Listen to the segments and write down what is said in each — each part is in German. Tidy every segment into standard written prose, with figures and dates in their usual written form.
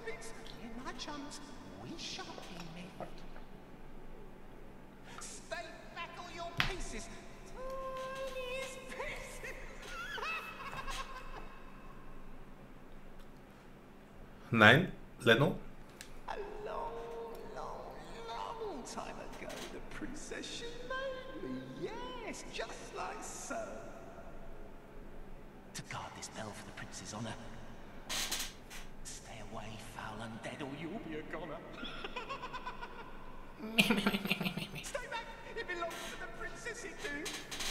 Spitz, me and my chums, we shopping it. Stay back all your pieces. Tiniest pieces. Nein, Leno? A long, long, long time ago, the princess she made me. Yes, just like so. To guard this bell for the prince's honor. Stay away, foul undead, or you'll be a goner. Stay back, it belongs to the princess, it do.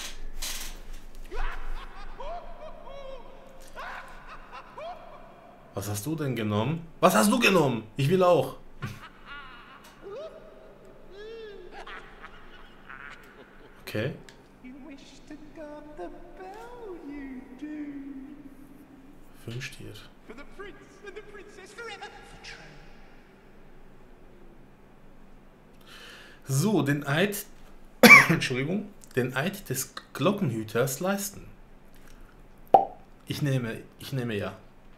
Was hast du denn genommen? Was hast du genommen? Ich will auch. Okay. You wish to guard the bell, you do. Wünscht ihr. For the prince and the princess forever. For true. So, den Eid, Entschuldigung, den Eid des Glockenhüters leisten. Ich nehme ja.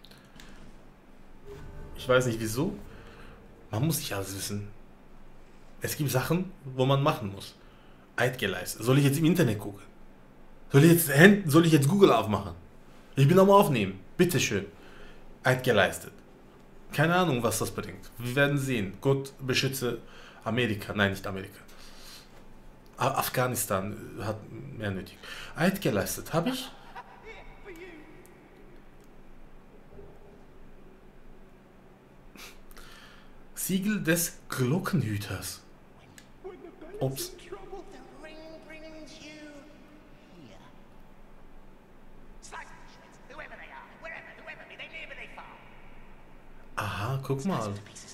Ich weiß nicht wieso. Man muss nicht alles wissen. Es gibt Sachen, wo man machen muss. Eid geleistet. Soll ich jetzt im Internet gucken? Soll ich jetzt Google aufmachen? Ich will nochmal aufnehmen. Bitteschön. Eid geleistet. Keine Ahnung, was das bringt. Wir werden sehen. Gott beschütze Amerika. Nein, nicht Amerika. Afghanistan hat mehr nötig. Eid geleistet. Habe ich? Siegel des Glockenhüters. Ups. Aha, guck mal.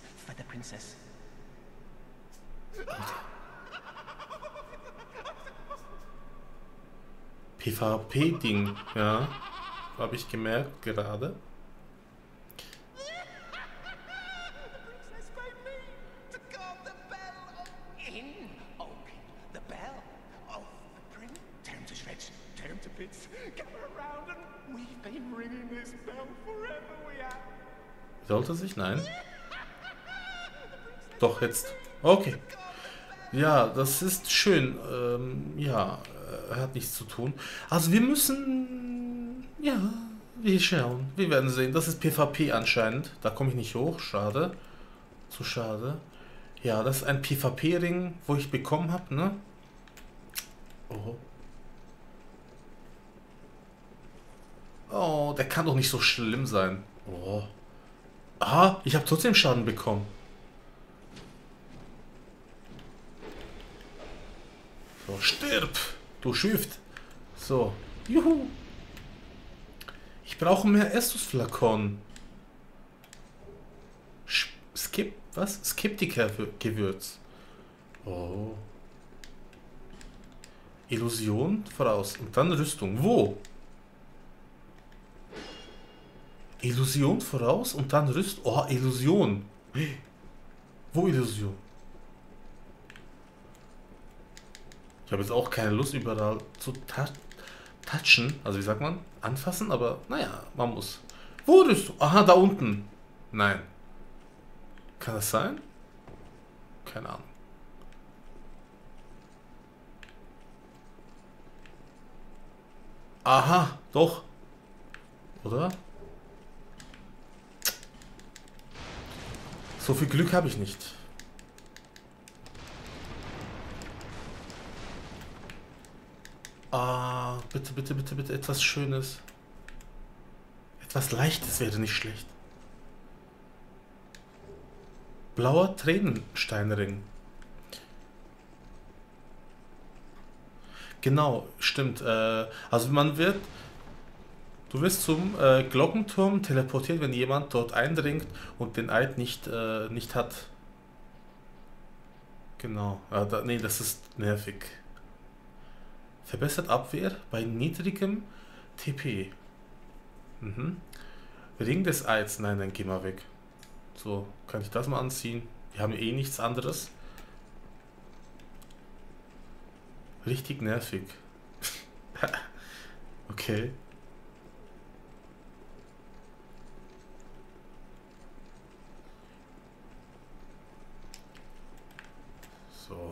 PvP-Ding, ja. Habe ich gemerkt gerade. Sollte sich? Nein. Doch, jetzt. Okay. Ja, das ist schön. Ja, hat nichts zu tun. Also wir müssen... Ja, wir schauen. Wir werden sehen. Das ist PvP anscheinend. Da komme ich nicht hoch. Schade. Zu schade. Ja, das ist ein PvP-Ring, wo ich bekommen habe, ne? Oh. Oh, der kann doch nicht so schlimm sein. Oh. Aha, ich habe trotzdem Schaden bekommen. So, stirb, du Schüft. So, juhu. Ich brauche mehr Estus-Flakon. Was? Skeptiker-Gewürz. Oh. Illusion voraus. Und dann Rüstung. Wo? Illusion voraus und dann Rüstung. Oh, Illusion. Wo Illusion? Ich habe jetzt auch keine Lust überall zu touchen. Also wie sagt man? Anfassen, aber naja, man muss. Wo Rüstung? Aha, da unten. Nein. Kann das sein? Keine Ahnung. Aha, doch. Oder? So viel Glück habe ich nicht. Ah, bitte, bitte, bitte, bitte, etwas Schönes. Etwas Leichtes wäre nicht schlecht. Blauer Tränensteinring. Genau, stimmt. Also man wird... Du wirst zum Glockenturm teleportiert, wenn jemand dort eindringt und den Eid nicht hat. Genau. Nee, das ist nervig. Verbessert Abwehr bei niedrigem TP. Mhm. Ring des Eids. Nein, dann geh mal weg. So, kann ich das mal anziehen? Wir haben eh nichts anderes. Richtig nervig. Okay. So.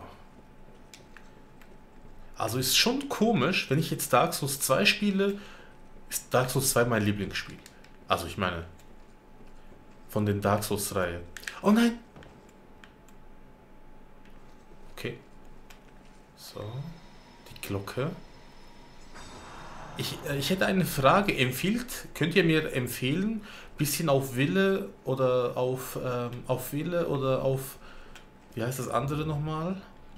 Also ist schon komisch, wenn ich jetzt Dark Souls 2 spiele, ist Dark Souls 2 mein Lieblingsspiel. Also ich meine, von den Dark Souls-Reihe. Oh nein! Okay. So. Die Glocke. Ich hätte eine Frage. Könnt ihr mir empfehlen, bisschen auf Wille oder auf, wie heißt das andere nochmal?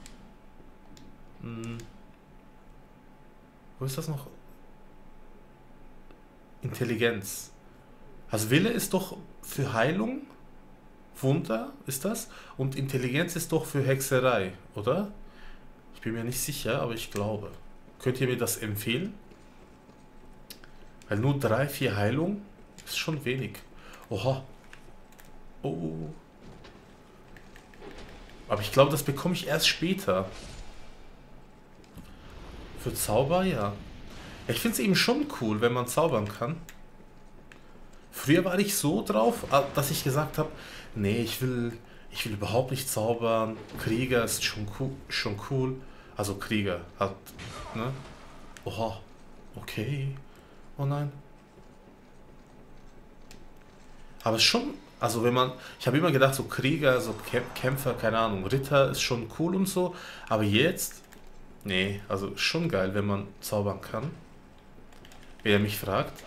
Wo ist das noch? Intelligenz. Also Wille ist doch für Heilung, Wunder ist das, und Intelligenz ist doch für Hexerei, oder? Ich bin mir nicht sicher, aber ich glaube. Könnt ihr mir das empfehlen? Weil nur 3, 4 Heilung ist schon wenig. Oha. Oh. Aber ich glaube, das bekomme ich erst später. Für Zauber, ja. Ich finde es eben schon cool, wenn man zaubern kann. Früher war ich so drauf, dass ich gesagt habe, nee, ich will überhaupt nicht zaubern. Krieger ist schon cool. Also Krieger hat, ne? Oha. Okay. Oh nein. Aber schon, also wenn man, ich habe immer gedacht, so Krieger, so Kämpfer, keine Ahnung, Ritter ist schon cool und so. Aber jetzt, nee, also schon geil, wenn man zaubern kann. Wer mich fragt.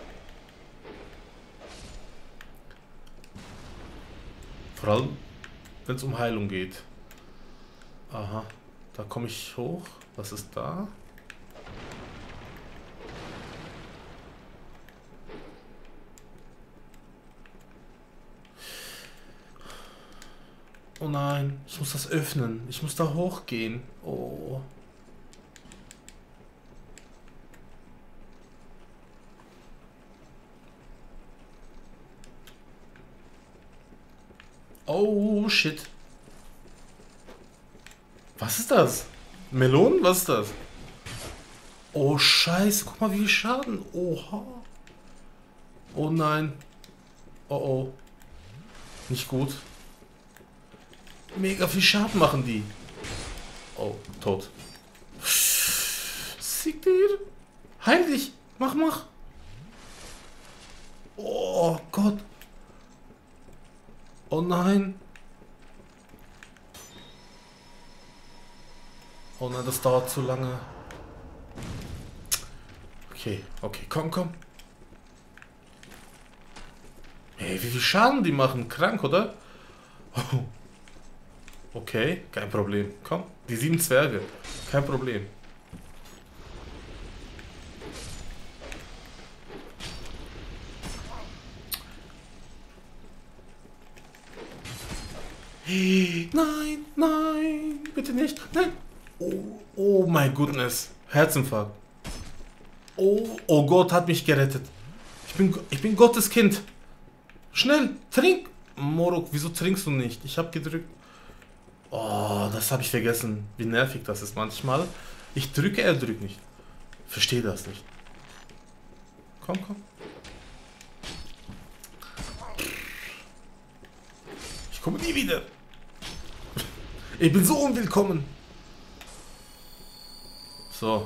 Vor allem, wenn es um Heilung geht. Aha, da komme ich hoch. Was ist da? Oh nein, ich muss das öffnen. Ich muss da hochgehen. Oh. Oh, shit. Was ist das? Melonen? Was ist das? Oh, scheiße. Guck mal, wie viel Schaden. Oha. Oh nein. Oh, oh. Nicht gut. Mega viel Schaden machen die. Oh, tot. Sieg dir. Heil dich. Mach, mach. Oh Gott. Oh nein. Oh nein, das dauert zu lange. Okay, okay, komm, komm. Hey, wie viel Schaden die machen. Krank, oder? Oh. Okay, kein Problem. Komm, die 7 Zwerge. Kein Problem. Nein, nein, bitte nicht. Nein. Oh, oh my goodness. Herzinfarkt. Oh, oh Gott hat mich gerettet. Ich bin Gottes Kind. Schnell, trink. Morok, wieso trinkst du nicht? Ich habe gedrückt. Oh, das habe ich vergessen. Wie nervig das ist manchmal. Ich drücke, er drückt nicht. Verstehe das nicht. Komm, komm. Ich komme nie wieder. Ich bin so unwillkommen. So.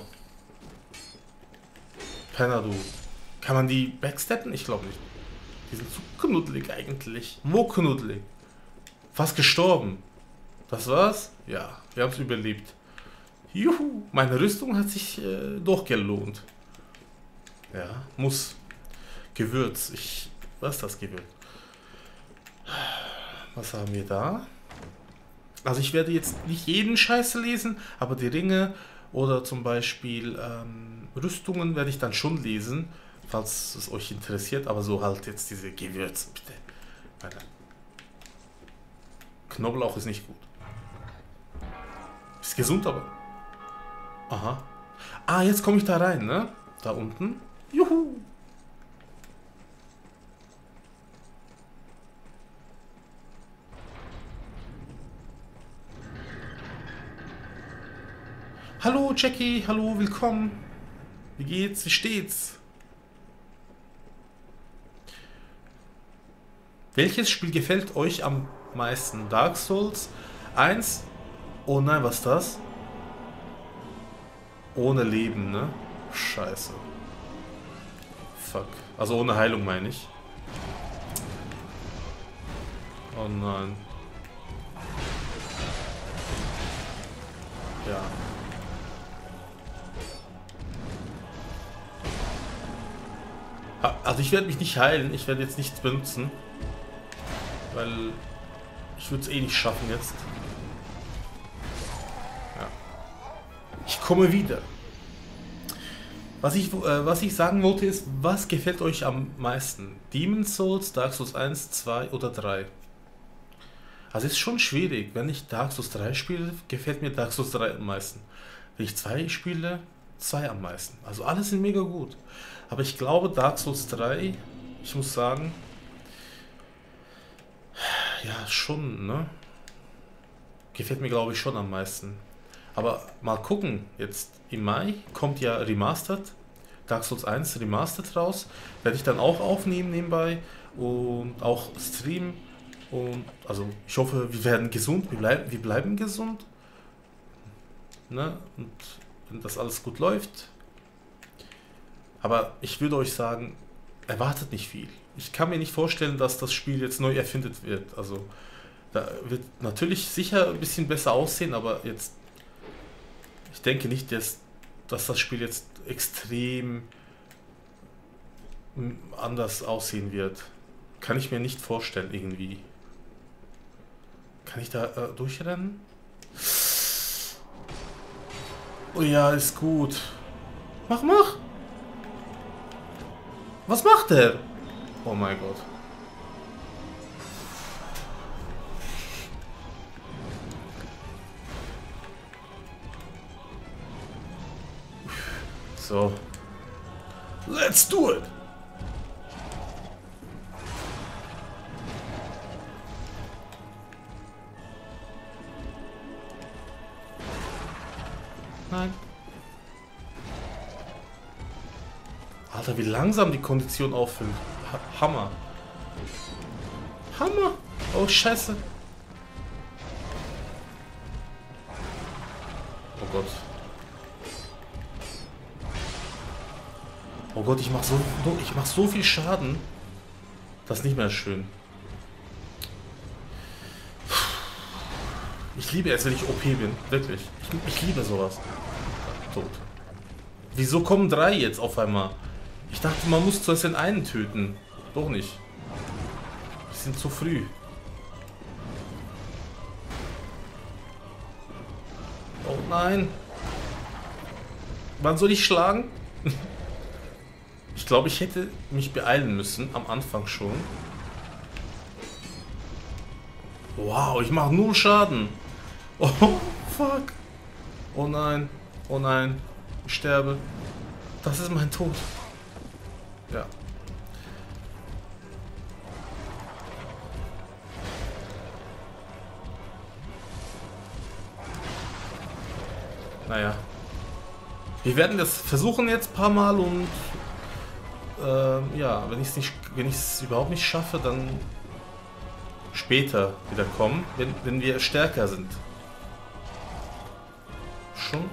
Penner, du. Kann man die backsteppen? Ich glaube nicht. Die sind zu knuddelig eigentlich. Wo knuddelig? Fast gestorben. Das war's? Ja, wir haben es überlebt. Juhu, meine Rüstung hat sich doch gelohnt. Ja, muss. Gewürz. Was ist das Gewürz? Was haben wir da? Also ich werde jetzt nicht jeden Scheiße lesen, aber die Ringe oder zum Beispiel Rüstungen werde ich dann schon lesen, falls es euch interessiert. Aber so halt jetzt diese Gewürze, bitte. Meine Knoblauch ist nicht gut. Ist gesund, aber... Aha. Ah, jetzt komme ich da rein, ne? Da unten. Juhu. Hallo Jackie, hallo, willkommen. Wie geht's? Wie steht's? Welches Spiel gefällt euch am meisten? Dark Souls 1, Oh nein, was ist das? Ohne Leben, ne? Scheiße. Fuck. Also ohne Heilung meine ich. Oh nein. Ja. Also ich werde mich nicht heilen, ich werde jetzt nichts benutzen. Weil ich würde es eh nicht schaffen jetzt. Ja. Ich komme wieder. Was ich sagen wollte ist, was gefällt euch am meisten? Demon's Souls, Dark Souls 1, 2 oder 3? Also es ist schon schwierig. Wenn ich Dark Souls 3 spiele, gefällt mir Dark Souls 3 am meisten. Wenn ich 2 spiele, 2 am meisten. Also alle sind mega gut. Aber ich glaube Dark Souls 3, ich muss sagen, ja schon, ne? Gefällt mir glaube ich schon am meisten. Aber mal gucken, jetzt im Mai kommt ja Remastered, Dark Souls 1 Remastered raus. Werde ich dann auch aufnehmen nebenbei und auch streamen. Und also ich hoffe, wir werden gesund, wir bleiben gesund. Ne? Und wenn das alles gut läuft. Aber ich würde euch sagen, erwartet nicht viel. Ich kann mir nicht vorstellen, dass das Spiel jetzt neu erfindet wird. Also da wird natürlich sicher ein bisschen besser aussehen, aber jetzt ich denke nicht, dass das Spiel jetzt extrem anders aussehen wird. Kann ich mir nicht vorstellen irgendwie. Kann ich da durchrennen? Oh ja, ist gut. Mach! Was macht der? Oh mein Gott. So. Let's do it! Nein. Alter, wie langsam die Kondition auffüllt. Hammer. Hammer! Oh, scheiße. Oh Gott. Oh Gott, ich mach so viel Schaden. Das ist nicht mehr schön. Ich liebe es, wenn ich OP bin. Wirklich. Ich liebe sowas. Tot. Wieso kommen 3 jetzt auf einmal? Ich dachte, man muss zuerst den einen töten. Doch nicht. Die sind zu früh. Oh nein. Wann soll ich schlagen? Ich glaube, ich hätte mich beeilen müssen. Am Anfang schon. Wow, ich mache 0 Schaden. Oh, fuck. Oh nein. Oh nein. Ich sterbe. Das ist mein Tod. Ja. Naja. Wir werden das versuchen jetzt ein paar Mal und ja, wenn ich es überhaupt nicht schaffe, dann später wieder kommen, wenn wir stärker sind. Schon?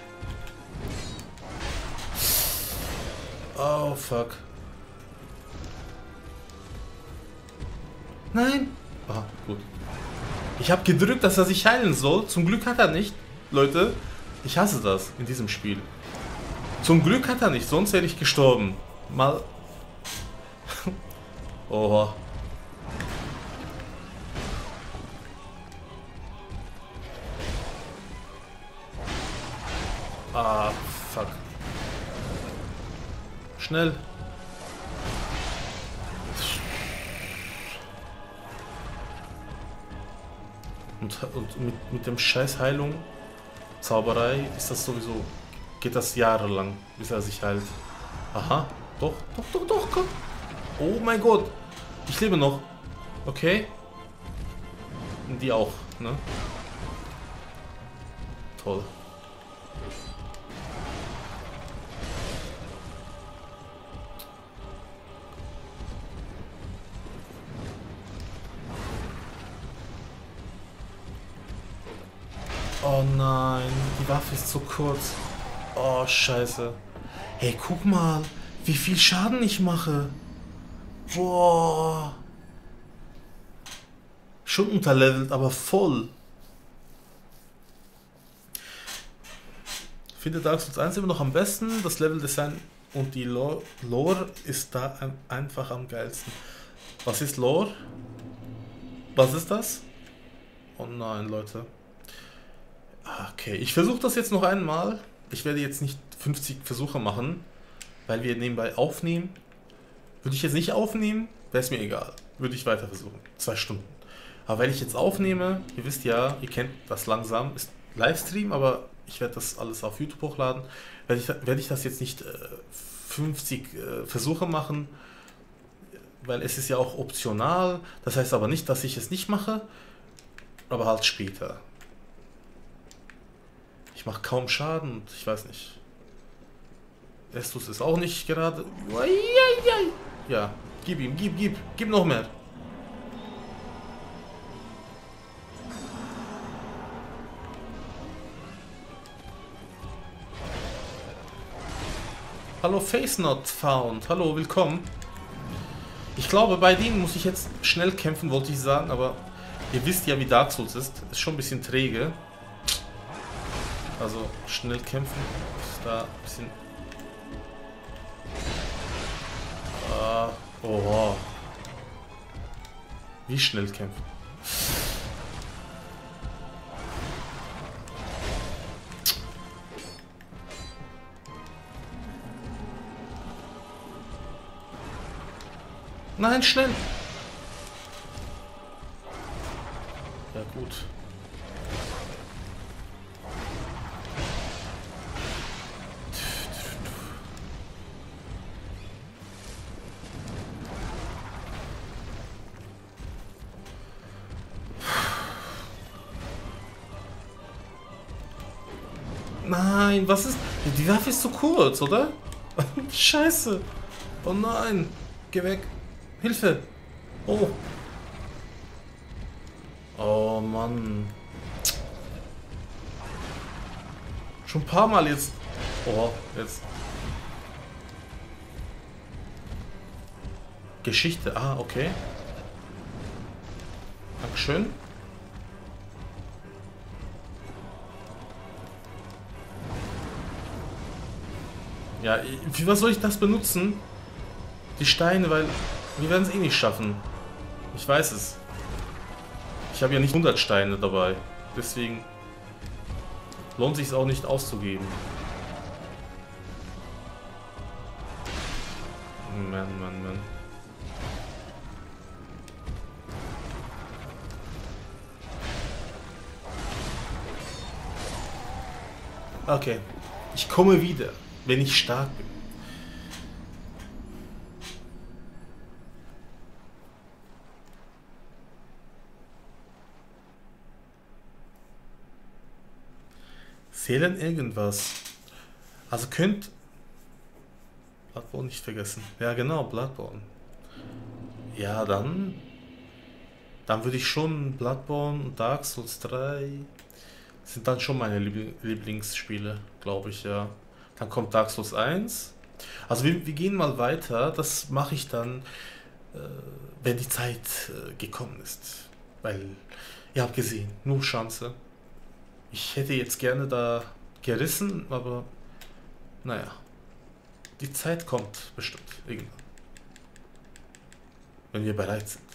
Oh, fuck. Nein! Ah, gut. Ich habe gedrückt, dass er sich heilen soll. Zum Glück hat er nicht. Leute, ich hasse das in diesem Spiel. Zum Glück hat er nicht, sonst wäre ich gestorben. Mal... Oha. Ah, fuck. Schnell. Und mit dem Scheiß Heilung, Zauberei, ist das sowieso, geht das jahrelang, bis er sich heilt. Aha, doch, komm. Oh mein Gott, ich lebe noch. Okay. Und die auch, ne? Toll. Oh nein, die Waffe ist zu kurz. Oh, scheiße. Hey, guck mal, wie viel Schaden ich mache. Boah. Schon unterlevelt, aber voll. Ich finde Dark Souls 1 immer noch am besten. Das Leveldesign und die Lore ist da einfach am geilsten. Was ist Lore? Was ist das? Oh nein, Leute. Okay, ich versuche das jetzt noch einmal. Ich werde jetzt nicht 50 Versuche machen, weil wir nebenbei aufnehmen. Würde ich jetzt nicht aufnehmen, wäre es mir egal. Würde ich weiter versuchen. 2 Stunden. Aber weil ich jetzt aufnehme, ihr wisst ja, ihr kennt das langsam, ist Livestream, aber ich werde das alles auf YouTube hochladen. Werde ich das jetzt nicht 50 Versuche machen, weil es ist ja auch optional. Das heißt aber nicht, dass ich es nicht mache, aber halt später. Ich mache kaum Schaden und ich weiß nicht. Estus ist auch nicht gerade... Ja, gib ihm, gib noch mehr. Hallo Face Not Found, hallo, willkommen. Ich glaube, bei denen muss ich jetzt schnell kämpfen, wollte ich sagen, aber ihr wisst ja, wie Dark Souls ist. Ist schon ein bisschen träge. Also schnell kämpfen ist da ein bisschen... Oh. Wie schnell kämpfen? Nein, schnell! Ja gut. Nein, was ist... Die Waffe ist zu kurz, oder? Scheiße. Oh nein. Geh weg. Hilfe. Oh. Oh Mann. Schon ein paar Mal jetzt. Oh, jetzt. Geschichte. Ah, okay. Dankeschön. Ja, für was soll ich das benutzen? Die Steine, weil wir werden es eh nicht schaffen. Ich weiß es. Ich habe ja nicht 100 Steine dabei. Deswegen lohnt sich es auch nicht auszugeben. Mann. Okay. Ich komme wieder, wenn ich stark bin. Fehlen irgendwas. Also könnt... Bloodborne nicht vergessen. Ja genau, Bloodborne. Ja, dann würde ich schon Bloodborne und Dark Souls 3 sind dann schon meine Lieblingsspiele, glaube ich, ja. Dann kommt Dark Souls 1. Also wir gehen mal weiter. Das mache ich dann, wenn die Zeit gekommen ist. Weil, ihr habt gesehen, nur Chance. Ich hätte jetzt gerne da gerissen, aber naja. Die Zeit kommt bestimmt irgendwann. Wenn wir bereit sind.